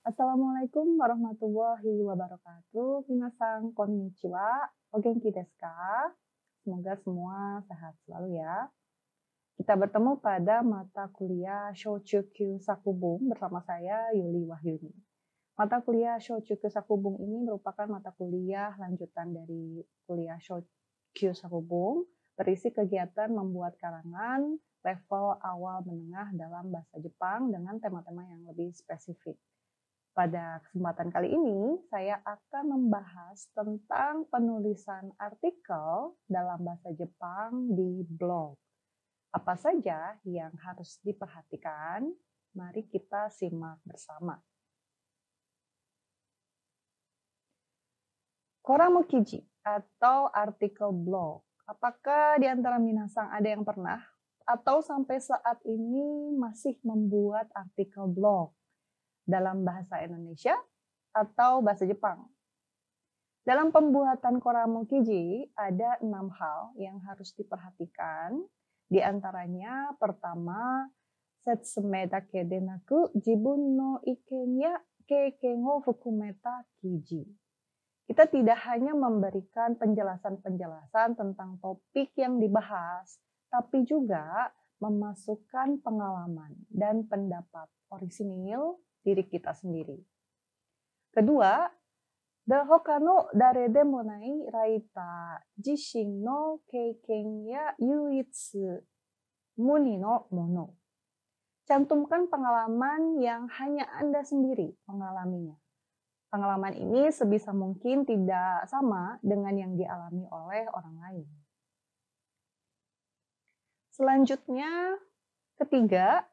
Assalamualaikum warahmatullahi wabarakatuh. Minasan konnichiwa. O genki desu ka? Semoga semua sehat selalu ya. Kita bertemu pada mata kuliah Shochukyu Sakubung bersama saya Yuli Wahyuni. Mata kuliah Shochukyu Sakubung ini merupakan mata kuliah lanjutan dari kuliah Shochukyu Sakubung, berisi kegiatan membuat karangan level awal menengah dalam bahasa Jepang dengan tema-tema yang lebih spesifik. Pada kesempatan kali ini, saya akan membahas tentang penulisan artikel dalam bahasa Jepang di blog. Apa saja yang harus diperhatikan? Mari kita simak bersama. Koramu Kiji atau artikel blog. Apakah di antara minasang ada yang pernah atau sampai saat ini masih membuat artikel blog dalam bahasa Indonesia atau bahasa Jepang? Dalam pembuatan Koramu Kiji ada 6 hal yang harus diperhatikan. Di antaranya pertama, setsume dake de naku jibun no iken ya keiken wo fukumeta kiji. Kita tidak hanya memberikan penjelasan-penjelasan tentang topik yang dibahas, tapi juga memasukkan pengalaman dan pendapat orisinil diri kita sendiri. Kedua, hoka no dare demo nai raita jishin no keiken ya yuitsu muni no mono. Cantumkan pengalaman yang hanya Anda sendiri mengalaminya. Pengalaman ini sebisa mungkin tidak sama dengan yang dialami oleh orang lain. Selanjutnya, ketiga,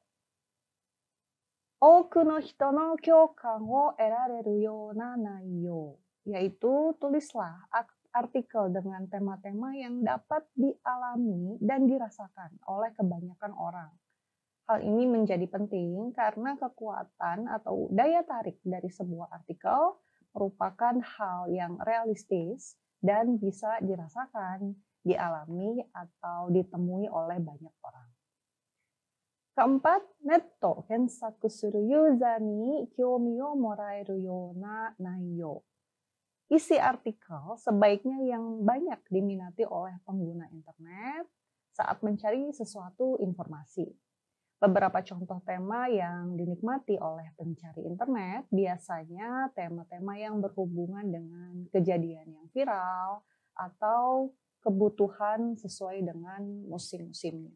Oku no hito no kyokan wo erareru yona naiyo, yaitu tulislah artikel dengan tema-tema yang dapat dialami dan dirasakan oleh kebanyakan orang. Hal ini menjadi penting karena kekuatan atau daya tarik dari sebuah artikel merupakan hal yang realistis dan bisa dirasakan, dialami, atau ditemui oleh banyak orang. Keempat, netto kensaku suru user ni kyomi o moraeru yona naiyo. Isi artikel sebaiknya yang banyak diminati oleh pengguna internet saat mencari sesuatu informasi. Beberapa contoh tema yang dinikmati oleh pencari internet biasanya tema-tema yang berhubungan dengan kejadian yang viral atau kebutuhan sesuai dengan musim-musimnya.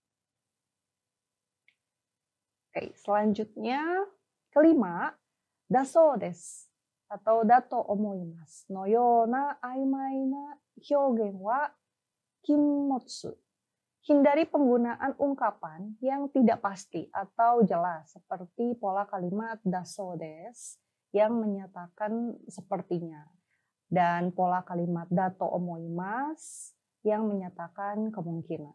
Oke, selanjutnya kelima, daso desu atau dato omoimasu no yona aimai na hyougen wa kimmotsu. Hindari penggunaan ungkapan yang tidak pasti atau jelas seperti pola kalimat daso desu yang menyatakan sepertinya dan pola kalimat dato omoimasu yang menyatakan kemungkinan.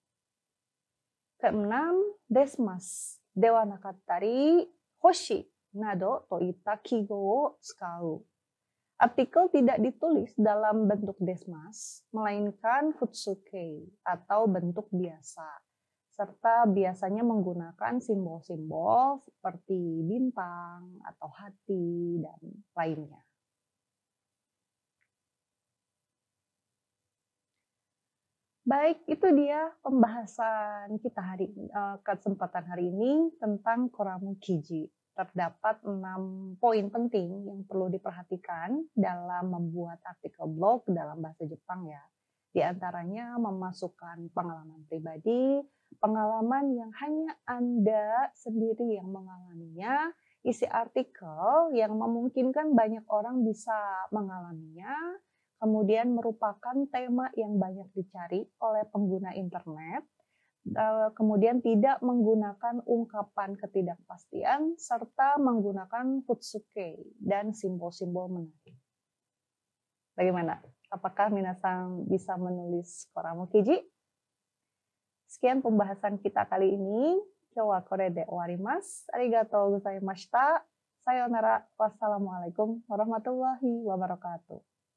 Keenam, desmasu dewa nakattari hoshi nado to itta kigo wo tsukau. Artikel tidak ditulis dalam bentuk desmas, melainkan futsuke atau bentuk biasa, serta biasanya menggunakan simbol-simbol seperti bintang atau hati dan lainnya. Baik, itu dia pembahasan kita kesempatan hari ini tentang Koramu Kiji. Terdapat 6 poin penting yang perlu diperhatikan dalam membuat artikel blog dalam bahasa Jepang ya. Di antaranya memasukkan pengalaman pribadi, pengalaman yang hanya Anda sendiri yang mengalaminya, isi artikel yang memungkinkan banyak orang bisa mengalaminya, kemudian merupakan tema yang banyak dicari oleh pengguna internet, kemudian tidak menggunakan ungkapan ketidakpastian, serta menggunakan futsuke dan simbol-simbol menarik. Bagaimana? Apakah minasang bisa menulis Koramu Kiji? Sekian pembahasan kita kali ini. Kyou wa kore de owarimasu. Arigatou gozaimashita. Sayonara. Wassalamualaikum warahmatullahi wabarakatuh.